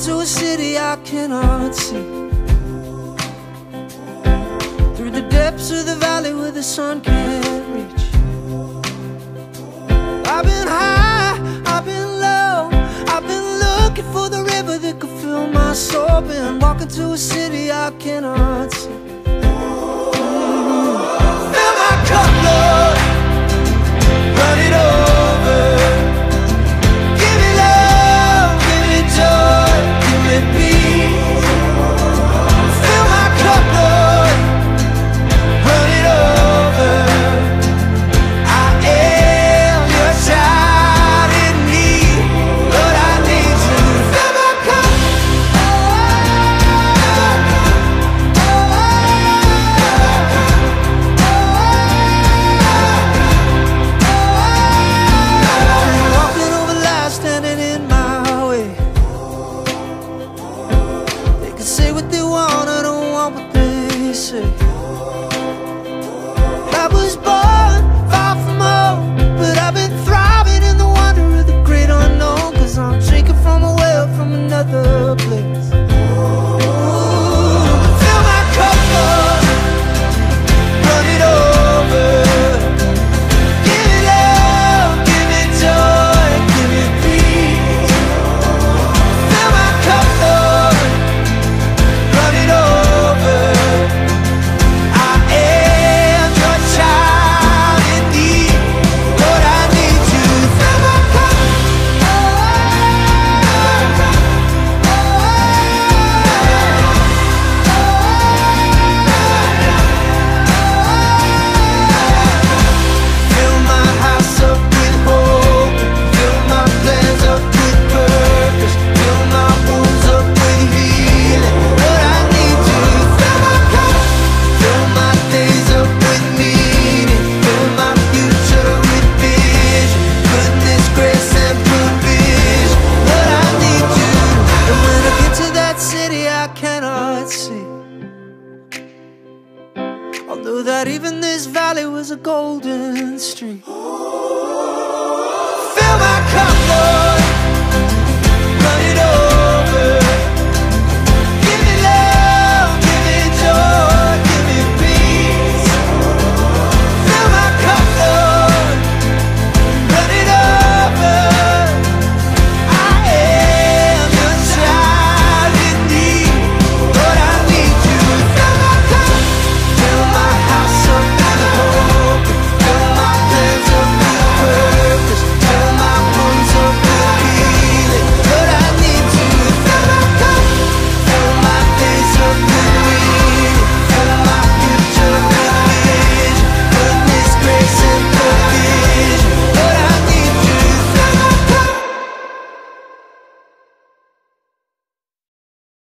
to a city I cannot see, through the depths of the valley where the sun can't reach. I've been high, I've been low, I've been looking for the river that could fill my soul. Been walking to a city I cannot see. Fill my cup, Lord, run it over. Give me love, give me joy, give me peace. Fill my cup, Lord, run it over. I am your child in need, Lord, I need you. Fill my cup. Walking over life, standing in my way. They can say what they want, I don't want what they say. I was born far from home, but I've been thriving in the wonder of the great unknown. 'Cause I'm drinking from a well from another place. Ooh, fill my cup, Lord, run it over. Give me love, give me joy, give me peace. Fill my cup, Lord, run it over. I am your child in need, Lord, I need you. Fill my cup. Fill my house up with hope, fill my plans up with purpose, fill my wounds up with healing, Lord, I need you. Fill my cup, fill my days up with meaning, fill my future with vision, goodness, grace, and provision, Lord, I need you. And when I get to that city I cannot see, I'll know that even this valley was a golden street.